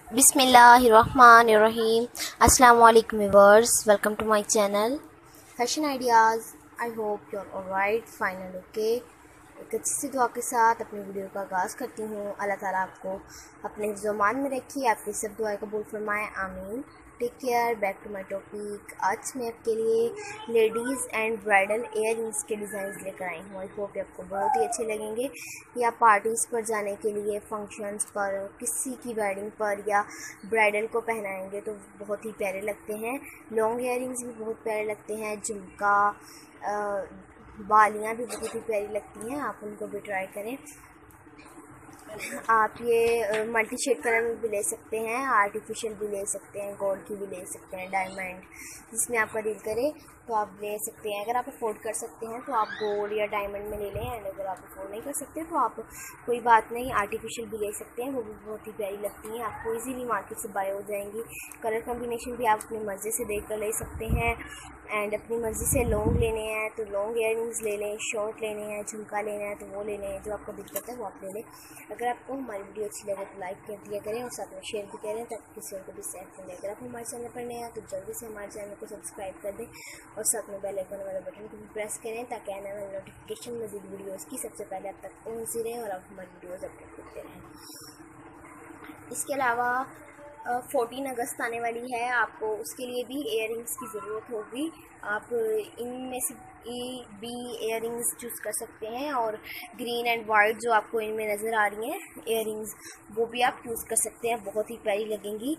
बिस्मिल्लाहिर्रहमानिर्रहीम। अस्सलाम वालेकुम viewers, welcome to my channel fashion ideas. I hope you are alright, fine and okay. एक अच्छी सी दुआ के साथ अपनी वीडियो का आगाज़ करती हूँ। अल्लाह ताला आपको अपने ज़ुबान में रखिए, आपकी सब दुआएं कबूल फरमाए, आमीन। Take care. Back to my topic. आज मैं आपके लिए ladies and bridal earrings के डिज़ाइन लेकर आई हूँ। आई होप आपको बहुत ही अच्छे लगेंगे। या पार्टीज़ पर जाने के लिए, फंक्शंस पर, किसी की वेडिंग पर या ब्राइडल को पहनाएंगे तो बहुत ही प्यारे लगते हैं। लॉन्ग इयर रिंग्स भी बहुत प्यारे लगते हैं। झुमका, बालियाँ भी बहुत ही प्यारी लगती हैं। आप उनको भी ट्राई करें। आप ये मल्टी शेड कलर में भी ले सकते हैं, आर्टिफिशियल भी ले सकते हैं, गोल्ड की भी ले सकते हैं, डायमंड जिसमें आपका दिल करे तो आप ले सकते हैं। अगर आप अफोर्ड कर सकते हैं तो आप गोल्ड या डायमंड में ले लें, एंड अगर आप अफोर्ड नहीं कर सकते तो आप कोई बात नहीं, आर्टिफिशियल भी ले सकते हैं। वो भी बहुत ही प्यारी लगती हैं, आपको इजीली मार्केट से बाय हो जाएंगी। कलर कम्बिनेशन भी आप अपनी मर्ज़ी से देख कर ले सकते हैं। एंड अपनी मर्ज़ी से लॉन्ग लेने हैं तो लॉन्ग इयर रिंग्स ले लें, शॉर्ट लेने हैं, झुमका लेना है तो वो ले लें, जो आपको दिक्कत है वो आप ले लें। अगर आपको हमारी वीडियो अच्छी लगे तो लाइक कर दिया करें और साथ में शेयर भी करें ताकि किसी और को भी शेयर करें। अगर आप हमारे चैनल पर नए हैं तो जल्दी से हमारे चैनल को सब्सक्राइब कर दें और साथ में बेल आइकन वाला बटन को भी प्रेस करें ताकि आने वाली नोटिफिकेशन मज़ीद वीडियोज़ की सबसे पहले आप तक पहुँचती रहें और आप हमारी वीडियोज़ अपडेट करते रहें। इसके अलावा 14 अगस्त आने वाली है, आपको उसके लिए भी इयर रिंग्स की ज़रूरत होगी। आप इनमें से बी इयर रिंग्स चूज़ कर सकते हैं और ग्रीन एंड वाइट जो आपको इनमें नज़र आ रही हैं इयर रिंग्स, वो भी आप चूज़ कर सकते हैं, बहुत ही प्यारी लगेंगी।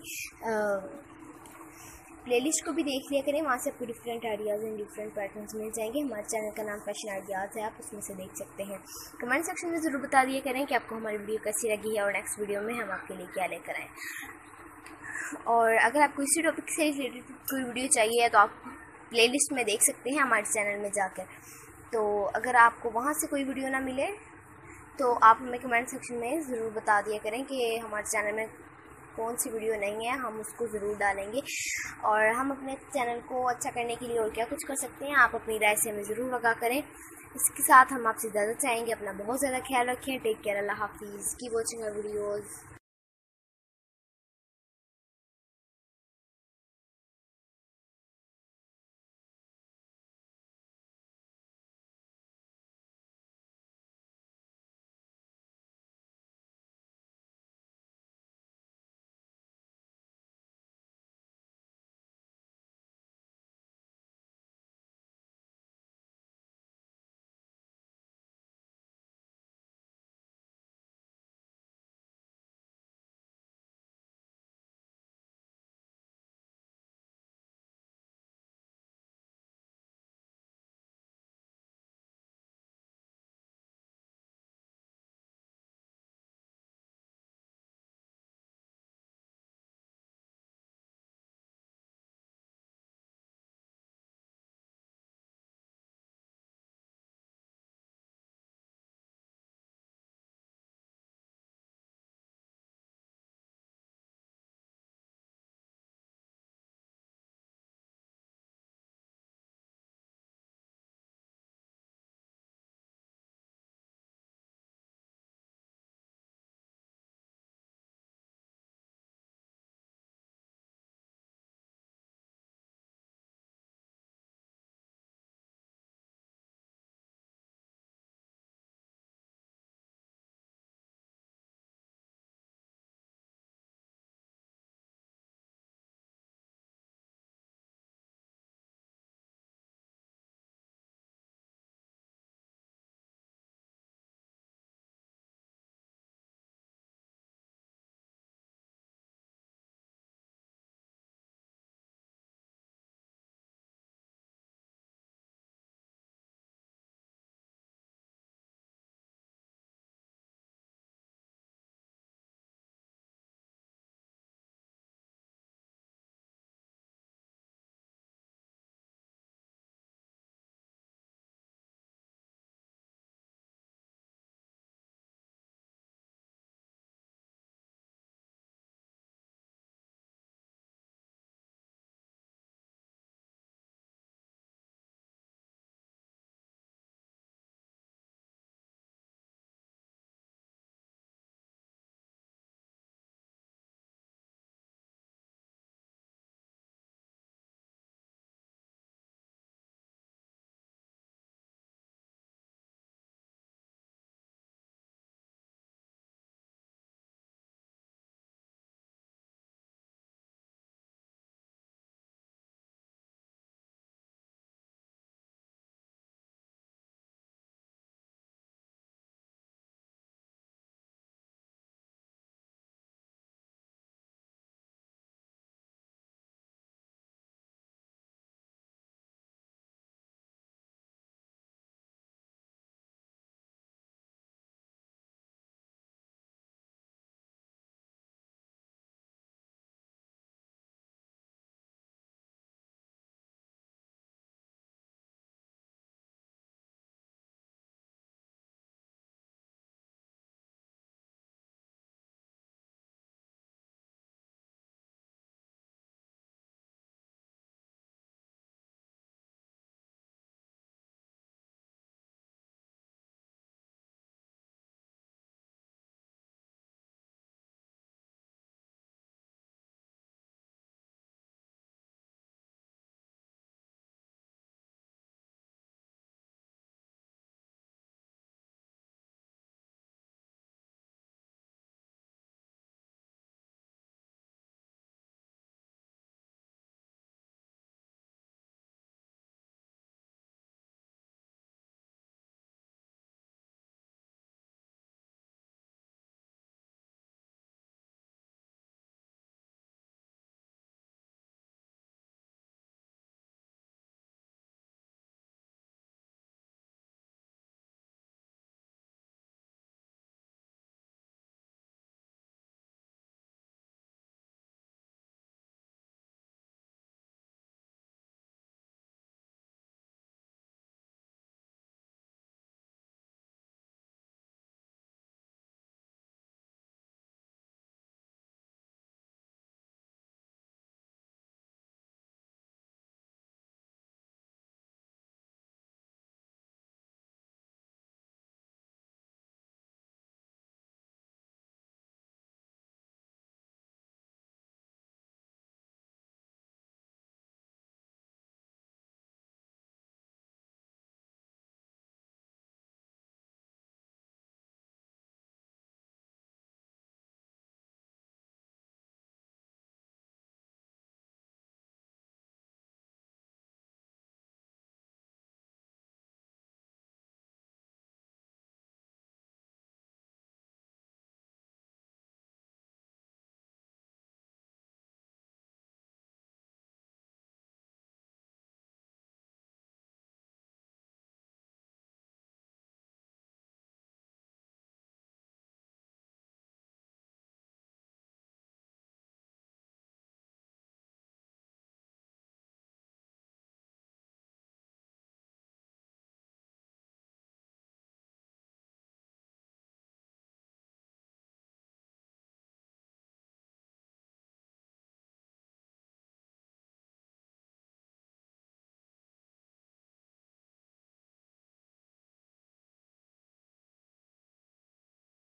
प्लेलिस्ट को भी देख लिया करें, वहाँ से आपको different ideas and different patterns मिल जाएंगे। हमारे चैनल का नाम फैशन आइडियाज़ है, आप उसमें से देख सकते हैं। कमेंट सेक्शन में ज़रूर बता दिया करें कि आपको हमारी वीडियो कैसी लगी है और नेक्स्ट वीडियो में हम आपके लिए क्या लेकर आएँ। और अगर आपको इसी टॉपिक से रिलेटेड कोई वीडियो चाहिए है तो आप प्लेलिस्ट में देख सकते हैं हमारे चैनल में जाकर। तो अगर आपको वहाँ से कोई वीडियो ना मिले तो आप हमें कमेंट सेक्शन में ज़रूर बता दिया करें कि हमारे चैनल में कौन सी वीडियो नहीं है, हम उसको ज़रूर डालेंगे। और हम अपने चैनल को अच्छा करने के लिए और क्या कुछ कर सकते हैं, आप अपनी राय से हमें ज़रूर आगाह करें। इसके साथ हम आपसे इजाज़त चाहेंगे। अपना बहुत ज़्यादा ख्याल रखें। Take care. अल्लाह हाफिज़। Keep watching our videos.